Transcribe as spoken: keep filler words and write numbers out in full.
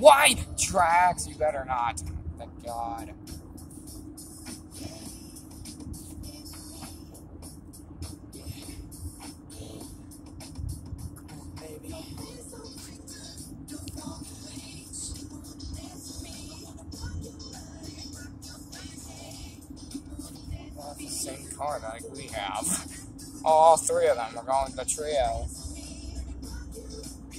Why? Drax, you better not. Thank God. Well, that's the same card that we have. All three of them are going to the trio.